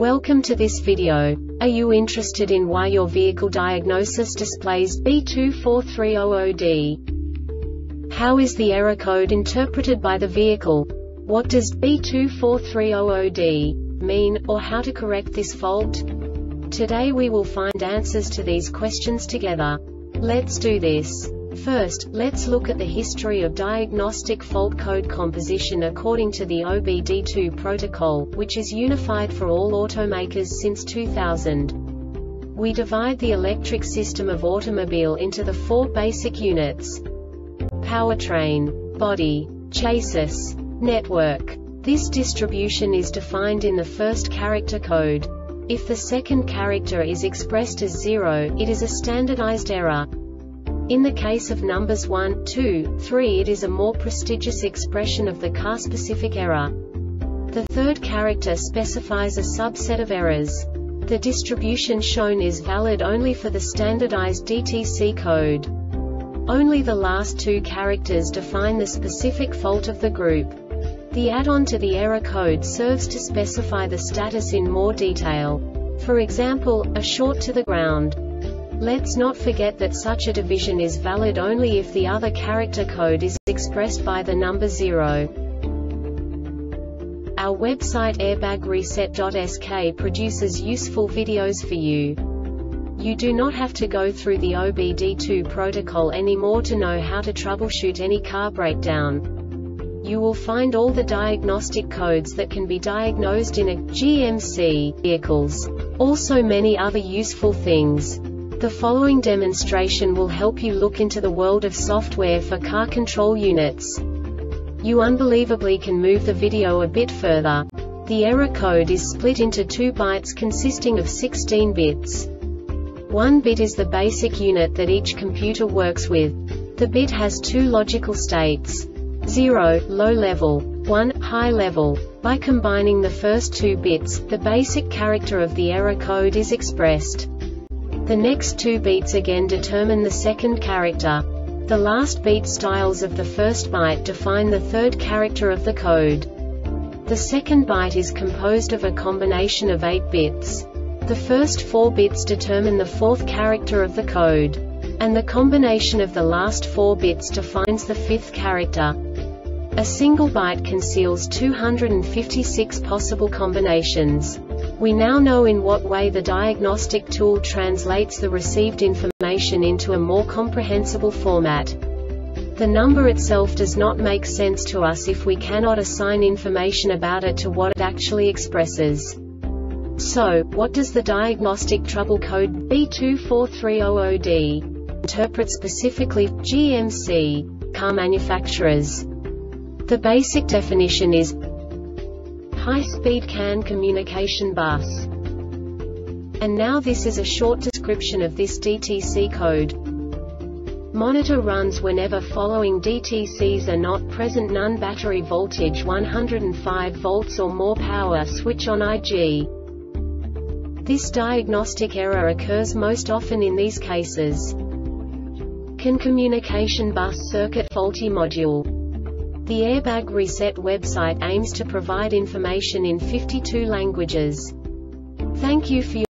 Welcome to this video. Are you interested in why your vehicle diagnosis displays B24300D? How is the error code interpreted by the vehicle? What does B24300D mean, or how to correct this fault? Today we will find answers to these questions together. Let's do this. First, let's look at the history of diagnostic fault code composition according to the OBD2 protocol, which is unified for all automakers since 2000. We divide the electric system of automobile into the four basic units: powertrain, body, chassis, network. This distribution is defined in the first character code. If the second character is expressed as 0, it is a standardized error. In the case of numbers 1, 2, 3, it is a more prestigious expression of the car-specific error. The third character specifies a subset of errors. The distribution shown is valid only for the standardized DTC code. Only the last two characters define the specific fault of the group. The add-on to the error code serves to specify the status in more detail. For example, a short to the ground. Let's not forget that such a division is valid only if the other character code is expressed by the number 0. Our website airbagreset.sk produces useful videos for you. You do not have to go through the OBD2 protocol anymore to know how to troubleshoot any car breakdown. You will find all the diagnostic codes that can be diagnosed in a GMC vehicles. Also many other useful things. The following demonstration will help you look into the world of software for car control units. You unbelievably can move the video a bit further. The error code is split into 2 bytes consisting of 16 bits. 1 bit is the basic unit that each computer works with. The bit has 2 logical states: 0, low level, 1, high level. By combining the first 2 bits, the basic character of the error code is expressed. The next 2 beats again determine the second character. The last beat styles of the first byte define the third character of the code. The second byte is composed of a combination of 8 bits. The first 4 bits determine the fourth character of the code. And the combination of the last 4 bits defines the fifth character. A single byte conceals 256 possible combinations. We now know in what way the diagnostic tool translates the received information into a more comprehensible format. The number itself does not make sense to us if we cannot assign information about it to what it actually expresses. So, what does the diagnostic trouble code B24300D interpret specifically for GMC car manufacturers? The basic definition is high-speed CAN communication bus. And now this is a short description of this DTC code. Monitor runs whenever following DTCs are not present: none, battery voltage 105 volts or more, power switch on IG. This diagnostic error occurs most often in these cases: CAN communication bus circuit faulty module. The Airbag Reset website aims to provide information in 52 languages. Thank you for your